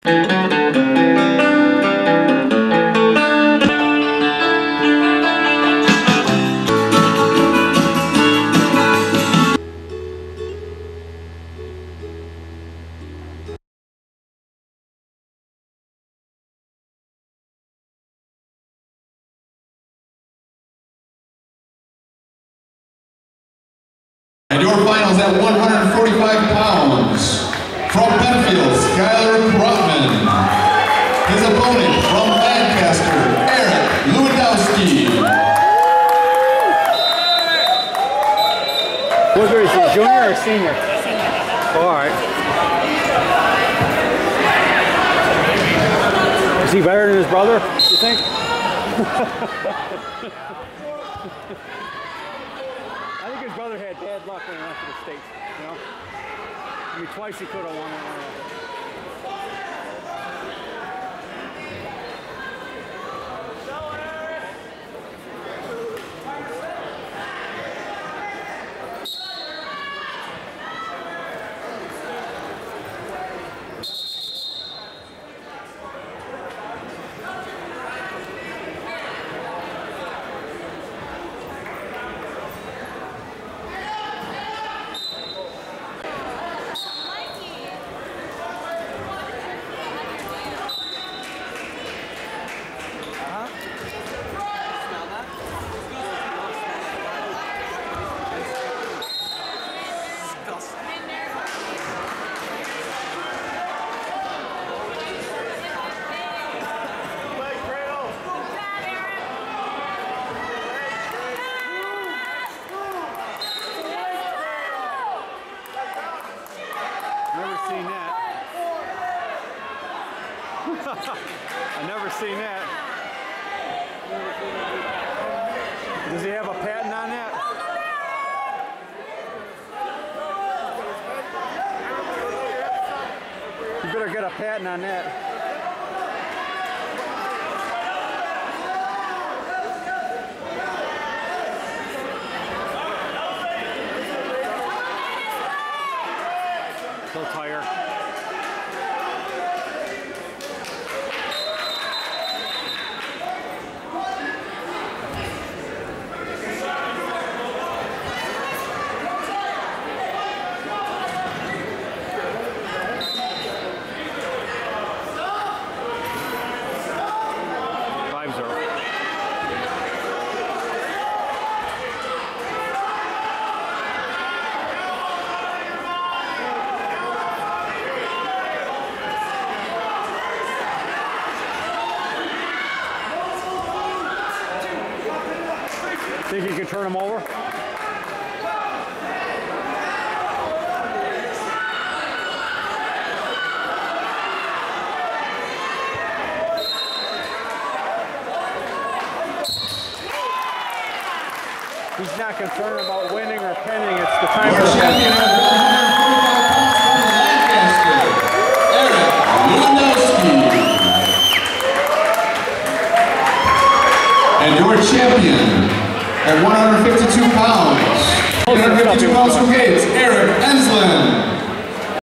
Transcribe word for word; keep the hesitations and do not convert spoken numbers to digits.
And your finals at one hundred forty-five pounds, from Penfield, Skylar Krotman. His opponent from Lancaster, Eric Lewandowski. What grade is he, junior or senior? Senior. Oh, all right. Is he better than his brother, you think? I think his brother had bad luck when he went to the States, you know? I mean, twice he could have won it. I've never seen that. Does he have a patent on that? You better get a patent on that. He'll tire. Think you can turn him over? He's not concerned about winning or pinning. It's the time Your for champion at one hundred forty-five pounds from Lancaster, Eric Lewandowski. And your champion at one hundred fifty-two pounds, one hundred fifty-two pounds from Gates, Eric Enslin.